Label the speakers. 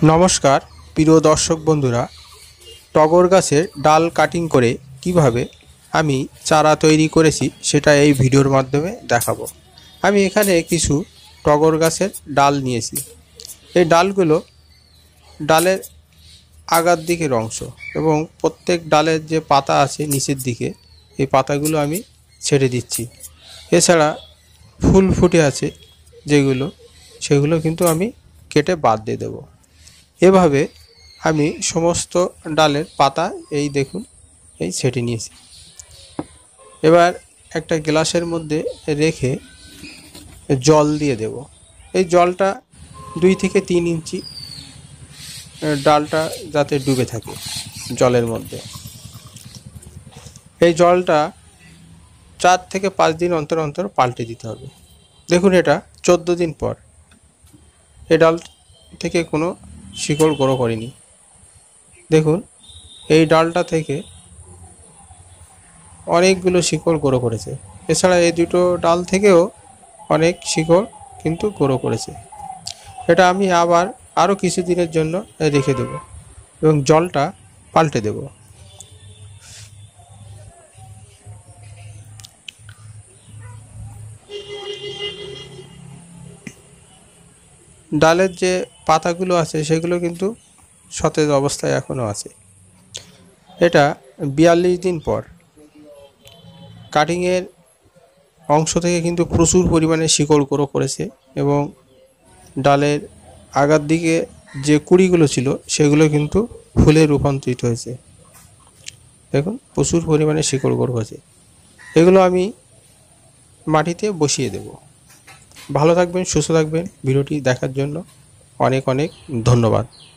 Speaker 1: নমস্কার প্রিয় দর্শক বন্ধুরা, টগর গাছের ডাল কাটিং করে কিভাবে আমি চারা তৈরি করেছি সেটা এই ভিডিওর মাধ্যমে দেখাবো। আমি এখানে কিছু টগর গাছের ডাল নিয়েছি। এই ডালগুলো ডালের আগার দিকের অংশ এবং প্রত্যেক ডালের যে পাতা আছে নিচের দিকে, এই পাতাগুলো আমি ছেড়ে দিচ্ছি। এছাড়া ফুল ফুটে আছে সেগুলো কিন্তু আমি কেটে বাদ দিয়ে দেবো। এভাবে আমি সমস্ত ডালের পাতা দেখুন ছেটে নিয়েছি। এবার একটা গ্লাসের মধ্যে রেখে জল দিয়ে দেব। এই জলটা 2 থেকে 3 ইঞ্চি ডালটা যাতে ডুবে থাকে জলের মধ্যে। এই জলটা 4 থেকে 5 দিন অন্তর অন্তর পাল্টে দিতে হবে। দেখুন, এটা 14 দিন পর এই ডাল থেকে কোনো শিকড় গ্রো করেনি। দেখুন, এই ডালটা থেকে অনেকগুলো শিকড় গ্রো করেছে। এছাড়া এই দুটো ডাল থেকেও অনেক শিকড় কিন্তু গ্রো করেছে। এটা আমি আবার আরও কিছু দিনের জন্য রেখে দেব এবং জলটা পাল্টে দেব। ডালের যে পাতাগুলো আছে সেগুলো কিন্তু সতেজ অবস্থায় এখনও আছে। এটা 42 দিন পর কাটিংয়ের অংশ থেকে কিন্তু প্রচুর পরিমাণে শিকড় গ্রো করেছে এবং ডালের আগার দিকে যে কুড়িগুলো ছিল সেগুলো কিন্তু ফুলে রূপান্তরিত হয়েছে। দেখুন, প্রচুর পরিমাণে শিকড় গ্রো হয়েছে। এগুলো আমি মাটিতে বসিয়ে দেব। ভালো থাকবেন, সুস্থ থাকবেন। ভিডিওটি দেখার জন্য অনেক অনেক ধন্যবাদ।